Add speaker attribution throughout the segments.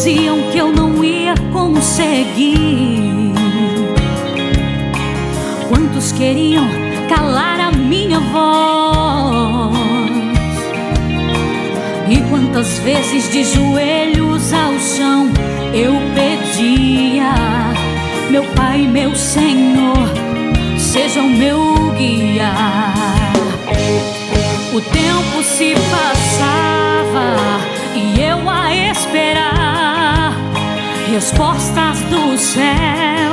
Speaker 1: diziam que eu não ia conseguir. Quantos queriam calar a minha voz, e quantas vezes de joelhos ao chão eu pedia: meu Pai, meu Senhor, seja o meu guia. O tempo se passava e eu a esperar respostas do céu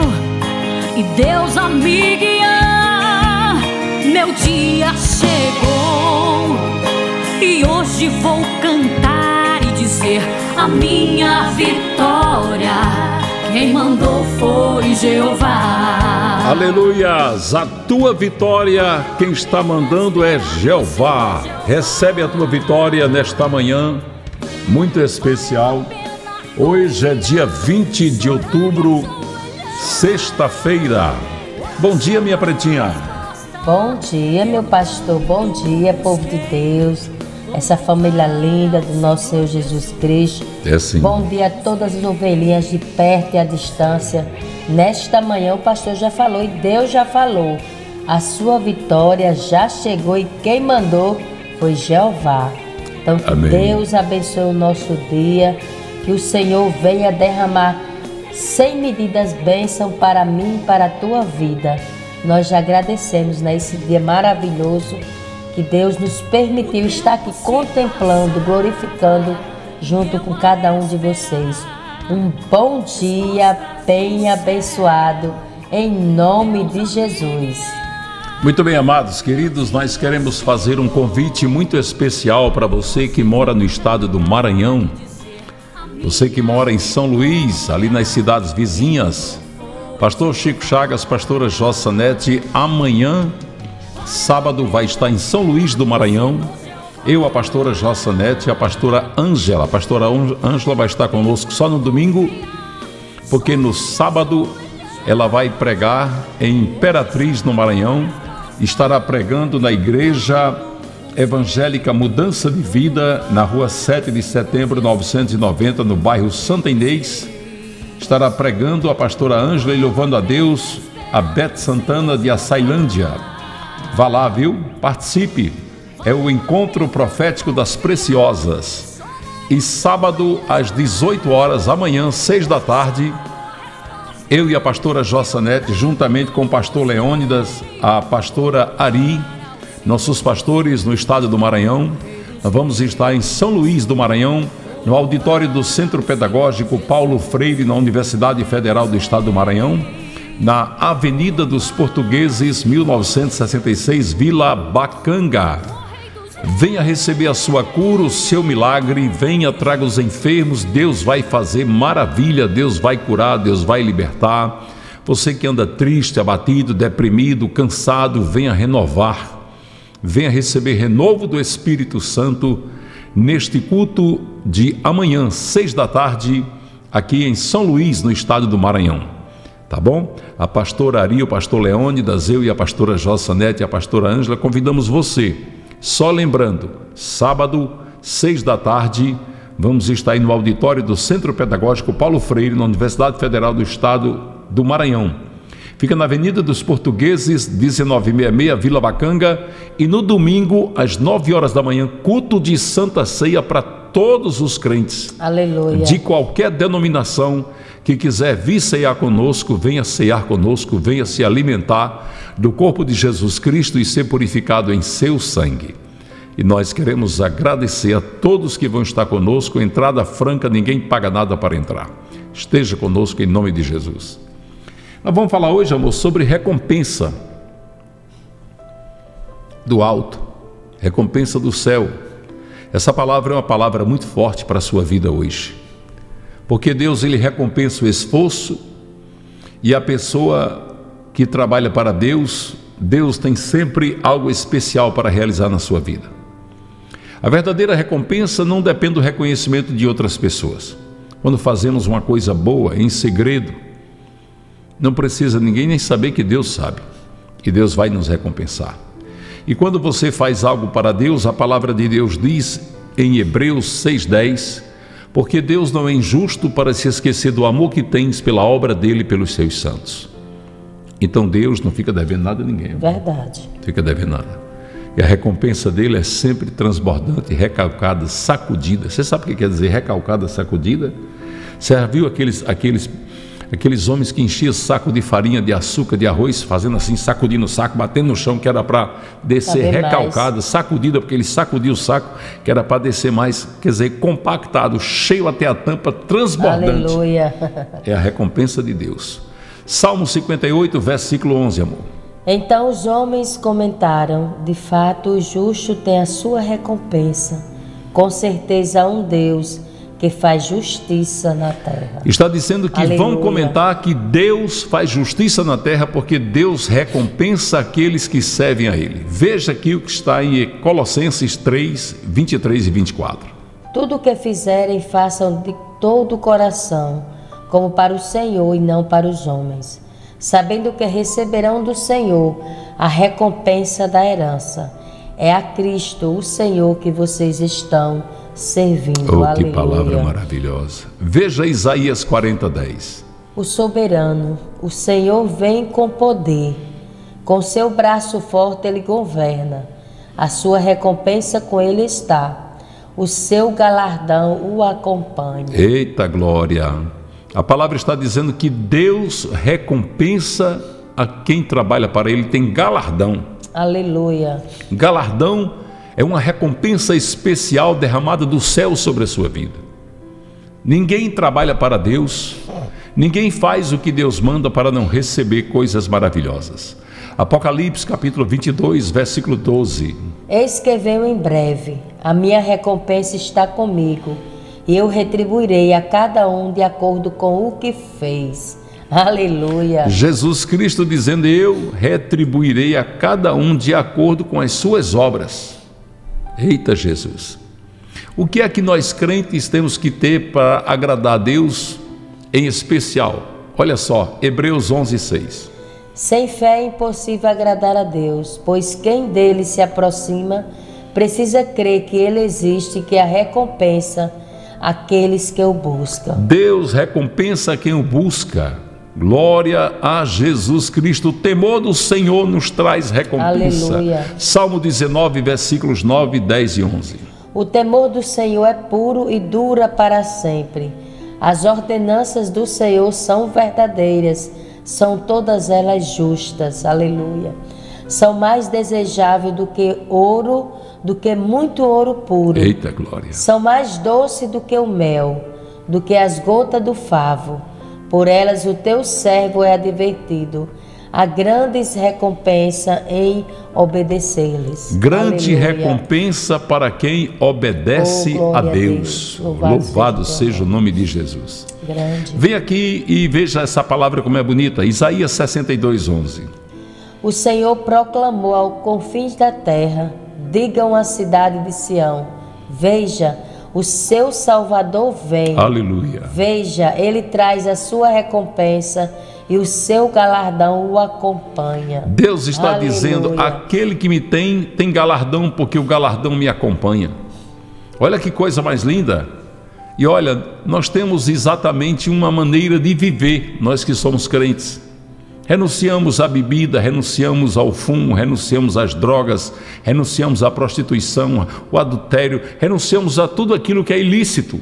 Speaker 1: e Deus a me guiar. Meu dia chegou e hoje vou cantar e dizer: a minha vitória quem mandou foi Jeová.
Speaker 2: Aleluias, a tua vitória quem está mandando é Jeová. Recebe a tua vitória nesta manhã muito especial. Hoje é dia 20 de outubro, sexta-feira. Bom dia, minha pretinha.
Speaker 3: Bom dia, meu pastor. Bom dia, povo de Deus, essa família linda do nosso Senhor Jesus Cristo.
Speaker 2: É sim.
Speaker 3: Bom dia a todas as ovelhinhas de perto e à distância. Nesta manhã o pastor já falou e Deus já falou. A sua vitória já chegou e quem mandou foi Jeová. Então que
Speaker 2: Amém.
Speaker 3: Deus abençoe o nosso dia, que o Senhor venha derramar sem medidas bênção para mim e para a tua vida. Nós já agradecemos nesse dia maravilhoso que Deus nos permitiu estar aqui contemplando, glorificando junto com cada um de vocês. Um bom dia bem abençoado, em nome de Jesus.
Speaker 2: Muito bem, amados, queridos, nós queremos fazer um convite muito especial para você que mora no estado do Maranhão, você que mora em São Luís, ali nas cidades vizinhas. Pastor Chico Chagas, pastora Jossanete, amanhã, sábado, vai estar em São Luís do Maranhão. Eu, a pastora Jossanete, a pastora Ângela. A pastora Ângela vai estar conosco só no domingo, porque no sábado ela vai pregar em Imperatriz, no Maranhão. Estará pregando na Igreja Evangélica Mudança de Vida, na rua 7 de setembro, 990, no bairro Santa Inês. Estará pregando a pastora Ângela e louvando a Deus, a Beth Santana de Açailândia. Vá lá, viu? Participe. É o encontro profético das preciosas. E sábado, às 18 horas, amanhã, 6 da tarde, eu e a pastora Jossanete, juntamente com o pastor Leônidas, a pastora Ari, nossos pastores no estado do Maranhão, nós vamos estar em São Luís do Maranhão, no auditório do Centro Pedagógico Paulo Freire, na Universidade Federal do Estado do Maranhão, na Avenida dos Portugueses, 1966, Vila Bacanga. Venha receber a sua cura, o seu milagre. Venha, traga os enfermos. Deus vai fazer maravilha, Deus vai curar, Deus vai libertar. Você que anda triste, abatido, deprimido, cansado, venha renovar. Venha receber renovo do Espírito Santo neste culto de amanhã, 6 da tarde, aqui em São Luís, no estado do Maranhão. Tá bom? A pastora Ari, o pastor Leônidas, eu e a pastora Jossanete e a pastora Ângela convidamos você. Só lembrando, sábado, 6 da tarde, vamos estar aí no auditório do Centro Pedagógico Paulo Freire, na Universidade Federal do Estado do Maranhão. Fica na Avenida dos Portugueses, 1966, Vila Bacanga. E no domingo, às 9 horas da manhã, culto de Santa Ceia para todos os crentes.
Speaker 3: Aleluia.
Speaker 2: De qualquer denominação que quiser vir cear conosco, venha cear conosco, venha se alimentar do corpo de Jesus Cristo e ser purificado em seu sangue. E nós queremos agradecer a todos que vão estar conosco. Entrada franca, ninguém paga nada para entrar. Esteja conosco em nome de Jesus. Nós vamos falar hoje, amor, sobre recompensa do alto, recompensa do céu. Essa palavra é uma palavra muito forte para a sua vida hoje, porque Deus, ele recompensa o esforço, e a pessoa que trabalha para Deus, Deus tem sempre algo especial para realizar na sua vida. A verdadeira recompensa não depende do reconhecimento de outras pessoas. Quando fazemos uma coisa boa em segredo, não precisa ninguém nem saber que Deus sabe, que Deus vai nos recompensar. E quando você faz algo para Deus, a palavra de Deus diz em Hebreus 6:10, Porque Deus não é injusto para se esquecer do amor que tens pela obra dele e pelos seus santos. Então Deus não fica devendo nada a ninguém.
Speaker 3: Verdade.
Speaker 2: Não fica devendo nada. E a recompensa dele é sempre transbordante, recalcada, sacudida. Você sabe o que quer dizer recalcada, sacudida? Você já viu aqueles homens que enchiam saco de farinha, de açúcar, de arroz, fazendo assim, sacudindo o saco, batendo no chão, que era para descer recalcada, mais sacudida, porque ele sacudia o saco, que era para descer mais, quer dizer, compactado, cheio até a tampa, transbordante.
Speaker 3: Aleluia.
Speaker 2: É a recompensa de Deus. Salmo 58, versículo 11, amor.
Speaker 3: Então os homens comentaram: de fato o justo tem a sua recompensa. Com certeza há um Deus que faz justiça na terra.
Speaker 2: Está dizendo que
Speaker 3: Aleluia.
Speaker 2: Vão comentar que Deus faz justiça na terra porque Deus recompensa aqueles que servem a Ele. Veja aqui o que está em Colossenses 3, 23 e 24.
Speaker 3: Tudo o que fizerem, façam de todo o coração, como para o Senhor e não para os homens, sabendo que receberão do Senhor a recompensa da herança. É a Cristo, o Senhor, que vocês estão servindo.
Speaker 2: Oh,
Speaker 3: Aleluia.
Speaker 2: que palavra maravilhosa. Veja Isaías 40, 10.
Speaker 3: O soberano, o Senhor vem com poder, com seu braço forte ele governa, a sua recompensa com ele está, o seu galardão o acompanha.
Speaker 2: Eita glória! A palavra está dizendo que Deus recompensa a quem trabalha para Ele, tem galardão.
Speaker 3: Aleluia.
Speaker 2: Galardão é uma recompensa especial derramada do céu sobre a sua vida. Ninguém trabalha para Deus, ninguém faz o que Deus manda para não receber coisas maravilhosas. Apocalipse capítulo 22, versículo 12.
Speaker 3: Eis que venho em breve, a minha recompensa está comigo, e eu retribuirei a cada um de acordo com o que fez. Aleluia.
Speaker 2: Jesus Cristo dizendo: eu retribuirei a cada um de acordo com as suas obras. Eita Jesus! O que é que nós crentes temos que ter para agradar a Deus em especial? Olha só, Hebreus 11, 6.
Speaker 3: Sem fé é impossível agradar a Deus, pois quem dele se aproxima precisa crer que ele existe e que a recompensa aqueles que o buscam.
Speaker 2: Deus recompensa quem o busca. Glória a Jesus Cristo. O temor do Senhor nos traz recompensa.
Speaker 3: Aleluia.
Speaker 2: Salmo 19, versículos 9, 10 e 11.
Speaker 3: O temor do Senhor é puro e dura para sempre. As ordenanças do Senhor são verdadeiras, são todas elas justas. Aleluia. São mais desejáveis do que ouro, do que muito ouro puro.
Speaker 2: Eita glória.
Speaker 3: São mais doces do que o mel, do que as gotas do favo. Por elas o teu servo é advertido. Há grandes recompensa em obedecer-lhes.
Speaker 2: Grande
Speaker 3: Aleluia.
Speaker 2: Recompensa para quem obedece a Deus. Louvado seja o nome de Jesus.
Speaker 3: Grande.
Speaker 2: Vem aqui e veja essa palavra como é bonita. Isaías 62, 11.
Speaker 3: O Senhor proclamou aos confins da terra: digam à cidade de Sião, veja, o seu Salvador vem.
Speaker 2: Aleluia.
Speaker 3: Veja, ele traz a sua recompensa e o seu galardão o acompanha.
Speaker 2: Deus está
Speaker 3: Aleluia.
Speaker 2: dizendo: aquele que me tem galardão, porque o galardão me acompanha. Olha que coisa mais linda. E olha, nós temos exatamente uma maneira de viver, nós que somos crentes. Renunciamos à bebida, renunciamos ao fumo, renunciamos às drogas, renunciamos à prostituição, ao adultério, renunciamos a tudo aquilo que é ilícito.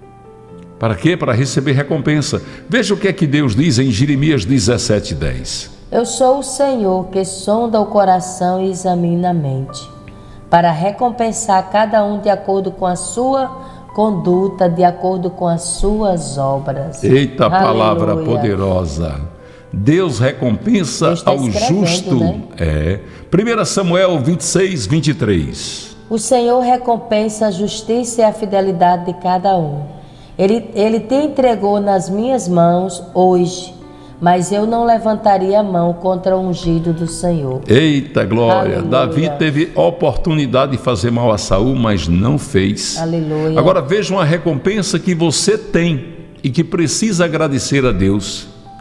Speaker 2: Para quê? Para receber recompensa. Veja o que é que Deus diz em Jeremias 17, 10.
Speaker 3: Eu sou o Senhor que sonda o coração e examina a mente, para recompensar cada um de acordo com a sua conduta, de acordo com as suas obras.
Speaker 2: Eita,
Speaker 3: Aleluia.
Speaker 2: Palavra poderosa. Deus recompensa ao justo.
Speaker 3: Né?
Speaker 2: 1 Samuel 26, 23.
Speaker 3: O Senhor recompensa a justiça e a fidelidade de cada um. Ele te entregou nas minhas mãos hoje, mas eu não levantaria a mão contra o ungido do Senhor.
Speaker 2: Eita glória!
Speaker 3: Aleluia.
Speaker 2: Davi teve oportunidade de fazer mal a Saul, mas não fez.
Speaker 3: Aleluia.
Speaker 2: Agora veja uma recompensa que você tem e que precisa agradecer a Deus.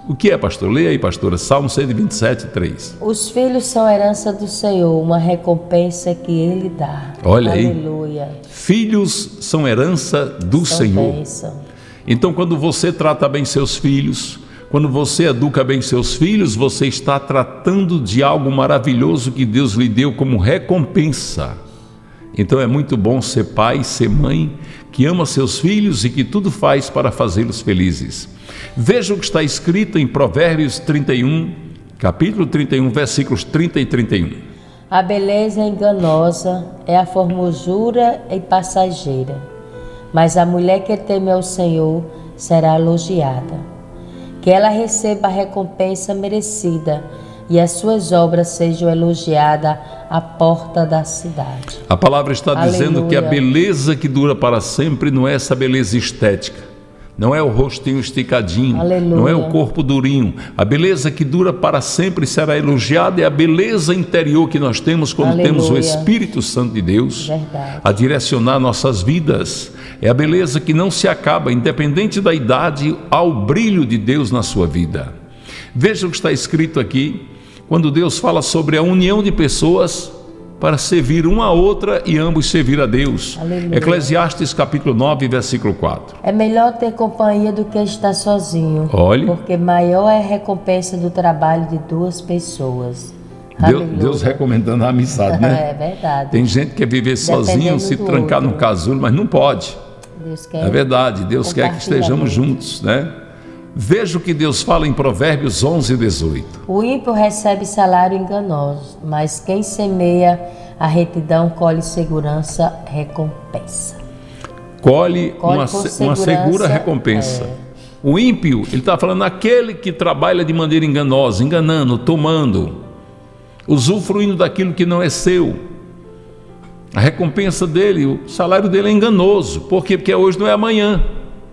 Speaker 2: O que é, pastor? Leia aí, pastora, Salmo 127, 3.
Speaker 3: Os filhos são herança do Senhor, uma recompensa que Ele dá.
Speaker 2: Olha aí.
Speaker 3: Aleluia.
Speaker 2: Filhos são herança do Senhor.
Speaker 3: Bênção.
Speaker 2: Então, quando você trata bem seus filhos, quando você educa bem seus filhos, você está tratando de algo maravilhoso que Deus lhe deu como recompensa. Então é muito bom ser pai, ser mãe, que ama seus filhos e que tudo faz para fazê-los felizes. Veja o que está escrito em Provérbios 31, capítulo 31, versículos 30 e 31.
Speaker 3: A beleza é enganosa, é a formosura e passageira, mas a mulher que teme ao Senhor será elogiada. Que ela receba a recompensa merecida e as suas obras sejam elogiadas à porta da cidade.
Speaker 2: A palavra está dizendo
Speaker 3: Aleluia.
Speaker 2: que a beleza que dura para sempre não é essa beleza estética. Não é o rostinho esticadinho,
Speaker 3: Aleluia.
Speaker 2: não é o corpo durinho. A beleza que dura para sempre será elogiada é a beleza interior que nós temos quando
Speaker 3: Aleluia.
Speaker 2: temos o Espírito Santo de Deus
Speaker 3: Verdade.
Speaker 2: a direcionar nossas vidas. É a beleza que não se acaba, independente da idade, ao brilho de Deus na sua vida. Veja o que está escrito aqui, quando Deus fala sobre a união de pessoas para servir uma a outra e ambos servir a Deus.
Speaker 3: Aleluia.
Speaker 2: Eclesiastes capítulo 9, versículo 4.
Speaker 3: É melhor ter companhia do que estar sozinho,
Speaker 2: Olhe.
Speaker 3: porque maior é a recompensa do trabalho de duas pessoas.
Speaker 2: Deus recomendando a amizade, né?
Speaker 3: É verdade.
Speaker 2: Tem gente que quer viver sozinho,
Speaker 3: Dependendo
Speaker 2: se
Speaker 3: do
Speaker 2: trancar num
Speaker 3: outro.
Speaker 2: casulo, mas não pode.
Speaker 3: Deus quer
Speaker 2: É verdade, Deus quer que estejamos juntos, né? Veja o que Deus fala em Provérbios 11, 18.
Speaker 3: O ímpio recebe salário enganoso, mas quem semeia a retidão colhe segurança, recompensa.
Speaker 2: Colhe uma
Speaker 3: com
Speaker 2: segura
Speaker 3: segurança,
Speaker 2: recompensa. O ímpio, ele está falando aquele que trabalha de maneira enganosa, enganando, tomando, usufruindo daquilo que não é seu. A recompensa dele, o salário dele é enganoso. Por quê? Porque hoje não é amanhã.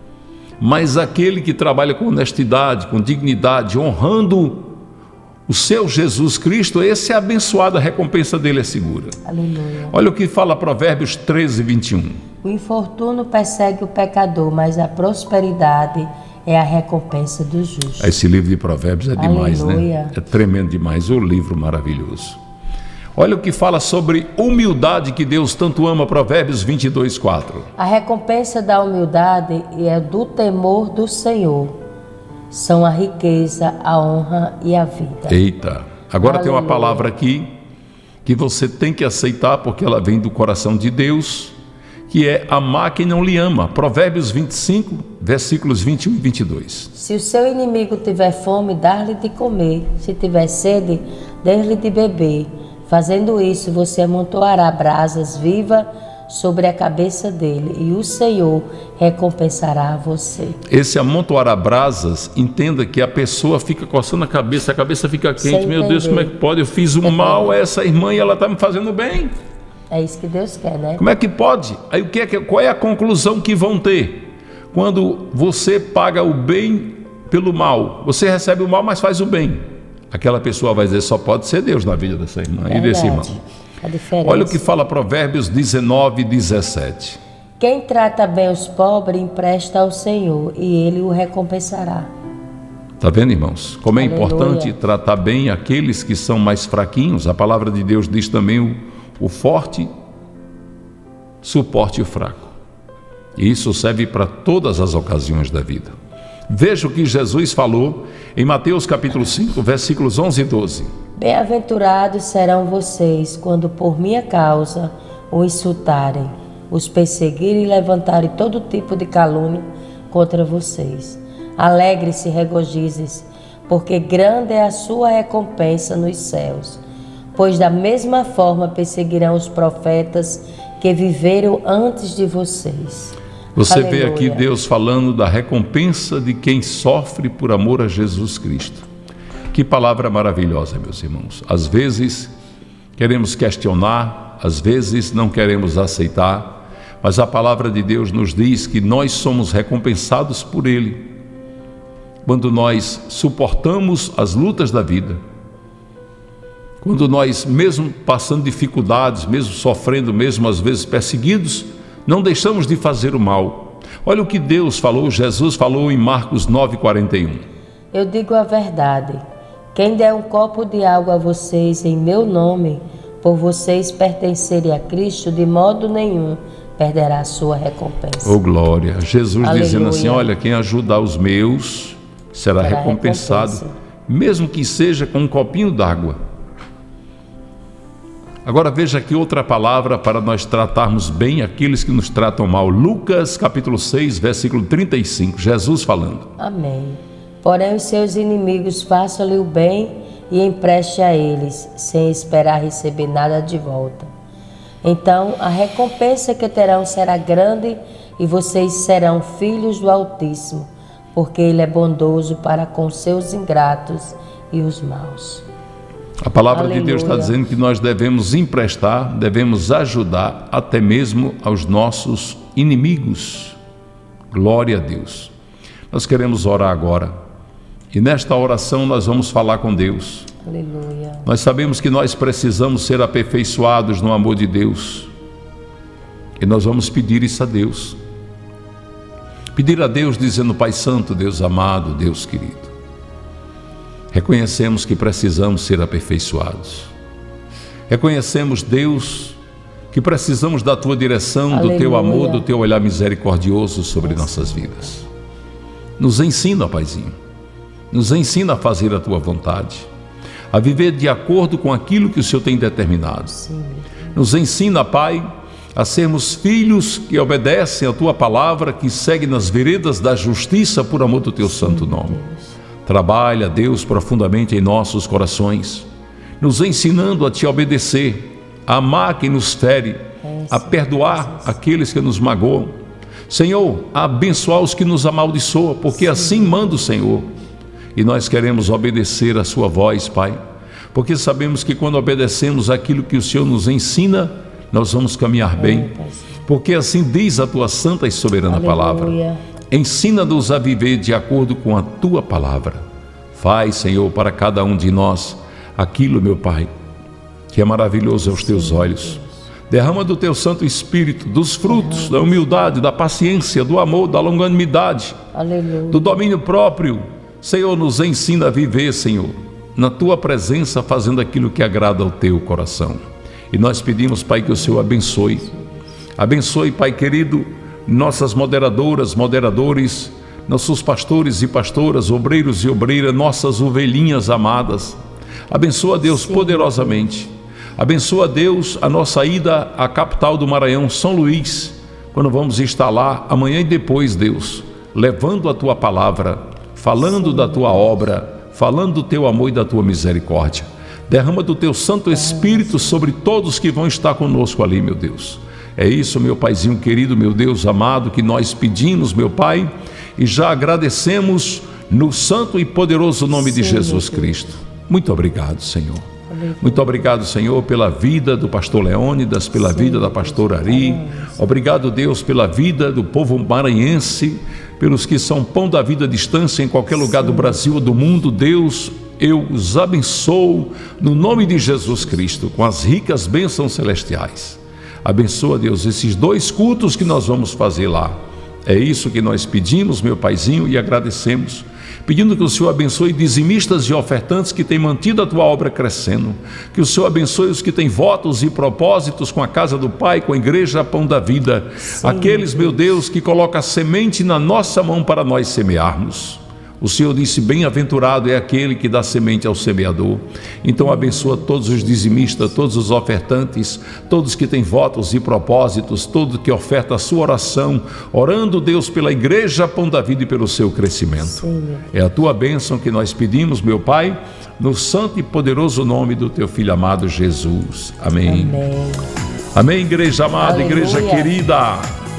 Speaker 2: Mas aquele que trabalha com honestidade, com dignidade, honrando o seu Jesus Cristo, esse é abençoado, a recompensa dele é segura.
Speaker 3: Aleluia.
Speaker 2: Olha o que fala Provérbios 13, 21.
Speaker 3: O infortúnio persegue o pecador, mas a prosperidade é a recompensa do justo.
Speaker 2: Esse livro de Provérbios é demais,
Speaker 3: Aleluia.
Speaker 2: né? É tremendo demais, o livro maravilhoso. Olha o que fala sobre humildade que Deus tanto ama, Provérbios 22, 4.
Speaker 3: A recompensa da humildade e é do temor do Senhor. São a riqueza, a honra e a vida.
Speaker 2: Eita, agora tem uma
Speaker 3: Aleluia.
Speaker 2: palavra aqui que você tem que aceitar porque ela vem do coração de Deus, que é amar quem não lhe ama. Provérbios 25, versículos 21 e 22.
Speaker 3: Se o seu inimigo tiver fome, dá-lhe de comer. Se tiver sede, dê-lhe de beber. Fazendo isso, você amontoará brasas vivas sobre a cabeça dele, e o Senhor recompensará você.
Speaker 2: Esse amontoará brasas, entenda que a pessoa fica coçando a cabeça fica quente.
Speaker 3: Sem
Speaker 2: Meu Deus,
Speaker 3: entender.
Speaker 2: como é que pode? Eu fiz um mal a essa irmã e ela está me fazendo bem.
Speaker 3: É isso que Deus quer, né?
Speaker 2: Como é que pode? Aí qual é a conclusão que vão ter? Quando você paga o bem pelo mal, você recebe o mal, mas faz o bem. Aquela pessoa vai dizer, só pode ser Deus na vida dessa irmã e desse irmão.
Speaker 3: A diferença.
Speaker 2: Olha o que fala Provérbios 19, 17.
Speaker 3: Quem trata bem os pobres, empresta ao Senhor, e Ele o recompensará.
Speaker 2: Está vendo, irmãos? Como é
Speaker 3: Aleluia.
Speaker 2: importante tratar bem aqueles que são mais fraquinhos. A palavra de Deus diz também o forte suporte o fraco. E isso serve para todas as ocasiões da vida. Veja o que Jesus falou em Mateus capítulo 5, versículos 11 e 12.
Speaker 3: Bem-aventurados serão vocês quando por minha causa o insultarem, os perseguirem e levantarem todo tipo de calúnia contra vocês. Alegre-se e regozijem-se, porque grande é a sua recompensa nos céus. Pois da mesma forma perseguirão os profetas que viveram antes de vocês.
Speaker 2: Você
Speaker 3: Aleluia.
Speaker 2: vê aqui Deus falando da recompensa de quem sofre por amor a Jesus Cristo. Que palavra maravilhosa, meus irmãos. Às vezes queremos questionar, às vezes não queremos aceitar, mas a palavra de Deus nos diz que nós somos recompensados por Ele quando nós suportamos as lutas da vida, quando nós, mesmo passando dificuldades, mesmo sofrendo, mesmo às vezes perseguidos, não deixamos de fazer o mal. Olha o que Deus falou, Jesus falou em Marcos 9, 41.
Speaker 3: Eu digo a verdade. Quem der um copo de água a vocês em meu nome, por vocês pertencerem a Cristo, de modo nenhum perderá a sua recompensa.
Speaker 2: Oh, glória. Jesus
Speaker 3: Aleluia.
Speaker 2: Dizendo assim, olha, quem ajudar os meus será recompensado, mesmo que seja com um copinho d'água. Agora veja aqui outra palavra para nós tratarmos bem aqueles que nos tratam mal. Lucas capítulo 6, versículo 35, Jesus falando.
Speaker 3: Amém. Porém os seus inimigos façam-lhe o bem e empreste a eles, sem esperar receber nada de volta. Então a recompensa que terão será grande e vocês serão filhos do Altíssimo, porque Ele é bondoso para com seus ingratos e os maus.
Speaker 2: A palavra
Speaker 3: Aleluia.
Speaker 2: de Deus está dizendo que nós devemos emprestar, devemos ajudar até mesmo aos nossos inimigos. Glória a Deus. Nós queremos orar agora. E nesta oração nós vamos falar com Deus.
Speaker 3: Aleluia.
Speaker 2: Nós sabemos que nós precisamos ser aperfeiçoados no amor de Deus. E nós vamos pedir isso a Deus. Pedir a Deus dizendo, Pai Santo, Deus amado, Deus querido. Reconhecemos que precisamos ser aperfeiçoados. Reconhecemos, Deus, que precisamos da Tua direção,
Speaker 3: Aleluia.
Speaker 2: do Teu amor, do Teu olhar misericordioso sobre nossas vidas. Nos ensina, Paizinho. Nos ensina a fazer a Tua vontade, a viver de acordo com aquilo que o Senhor tem determinado.
Speaker 3: Sim.
Speaker 2: Nos ensina, Pai, a sermos filhos que obedecem a Tua palavra, que seguem nas veredas da justiça por amor do Teu santo nome. Trabalha, Deus, profundamente em nossos corações, nos ensinando a Te obedecer, a amar quem nos fere, a perdoar aqueles que nos magoam. Senhor, a abençoar os que nos amaldiçoam, porque assim manda o Senhor. E nós queremos obedecer a Sua voz, Pai, porque sabemos que quando obedecemos aquilo que o Senhor nos ensina, nós vamos caminhar bem, porque assim diz a Tua santa e soberana palavra. Ensina-nos a viver de acordo com a Tua palavra. Faz, Senhor, para cada um de nós aquilo, meu Pai, que é maravilhoso aos Teus olhos. Derrama do Teu Santo Espírito, dos frutos, da humildade, da paciência, do amor, da longanimidade, do domínio próprio. Senhor, nos ensina a viver, Senhor, na Tua presença, fazendo aquilo que agrada ao Teu coração. E nós pedimos, Pai, que o Senhor abençoe. Abençoe, Pai querido, nossas moderadoras, moderadores, nossos pastores e pastoras, obreiros e obreiras, nossas ovelhinhas amadas. Abençoa, Deus, poderosamente. Abençoa, Deus, a nossa ida à capital do Maranhão, São Luís, quando vamos estar lá amanhã e depois, Deus, levando a Tua palavra, falando da Tua obra, falando do Teu amor e da Tua misericórdia. Derrama do Teu Santo Espírito sobre todos que vão estar conosco ali, meu Deus. É isso, meu Paizinho querido, meu Deus amado, que nós pedimos, meu Pai, e já agradecemos no santo e poderoso nome de Jesus Cristo. Muito obrigado, Senhor. Muito obrigado, Senhor, pela vida do pastor Leônidas, pela vida da pastora Ari. Obrigado, Deus, pela vida do povo maranhense, pelos que são pão da vida à distância em qualquer lugar do Brasil ou do mundo. Deus, eu os abençoo no nome de Jesus Cristo, com as ricas bênçãos celestiais. Abençoa, Deus, esses 2 cultos que nós vamos fazer lá. É isso que nós pedimos, meu Paizinho, e agradecemos, pedindo que o Senhor abençoe dizimistas e ofertantes que têm mantido a Tua obra crescendo, que o Senhor abençoe os que têm votos e propósitos com a casa do Pai, com a igreja Pão da Vida, aqueles, meu Deus, que colocam a semente na nossa mão para nós semearmos. O Senhor disse, bem-aventurado é aquele que dá semente ao semeador. Então abençoa todos os dizimistas, todos os ofertantes, todos que têm votos e propósitos, todo que oferta a sua oração, orando, Deus, pela igreja Pão da Vida e pelo seu crescimento. É a Tua bênção que nós pedimos, meu Pai, no santo e poderoso nome do Teu Filho amado Jesus. Amém. Amém, Amém, igreja amada, Aleluia. Igreja querida.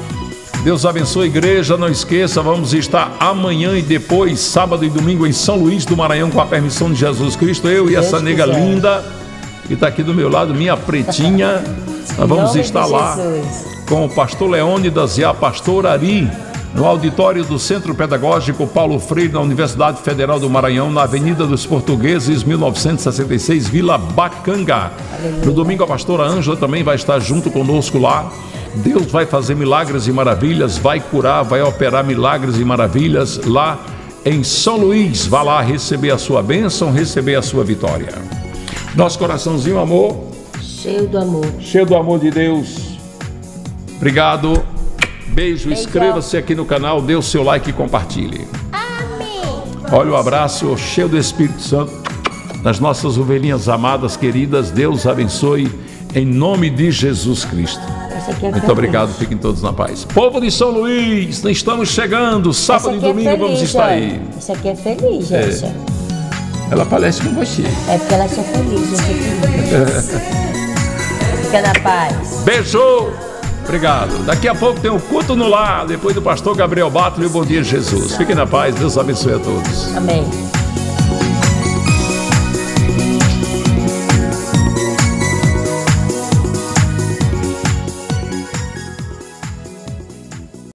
Speaker 2: Deus abençoe a igreja, não esqueça, vamos estar amanhã e depois, sábado e domingo, em São Luís do Maranhão, com a permissão de Jesus Cristo, eu e essa nega linda, que está aqui do meu lado, minha pretinha, nós vamos estar lá com o pastor Leônidas e a pastora Ari, no auditório do Centro Pedagógico Paulo Freire, na Universidade Federal do Maranhão, na Avenida dos Portugueses, 1966, Vila Bacanga. Aleluia. No domingo, a pastora Ângela também vai estar junto conosco lá. Deus vai fazer milagres e maravilhas, vai curar, vai operar milagres e maravilhas lá em São Luís. Vá lá receber a sua bênção, receber a sua vitória. Nosso coraçãozinho, amor.
Speaker 3: Cheio do amor.
Speaker 2: Cheio do amor de Deus. Obrigado. Beijo. Inscreva-se aqui no canal, dê o seu like e compartilhe.
Speaker 4: Amém.
Speaker 2: Olha o abraço cheio do Espírito Santo nas nossas ovelhinhas amadas, queridas. Deus abençoe em nome de Jesus Cristo. Muito obrigado, fiquem todos na paz. Povo de São Luís, estamos chegando, sábado e domingo vamos estar aí.
Speaker 3: Isso aqui é feliz, gente.
Speaker 2: Ela parece com você.
Speaker 3: É porque ela é só feliz, gente. Fica na paz.
Speaker 2: Beijo! Obrigado. Daqui a pouco tem um culto no lar, depois do pastor Gabriel Bato e o Bom Dia Jesus. Fiquem na paz, Deus abençoe a todos.
Speaker 3: Amém.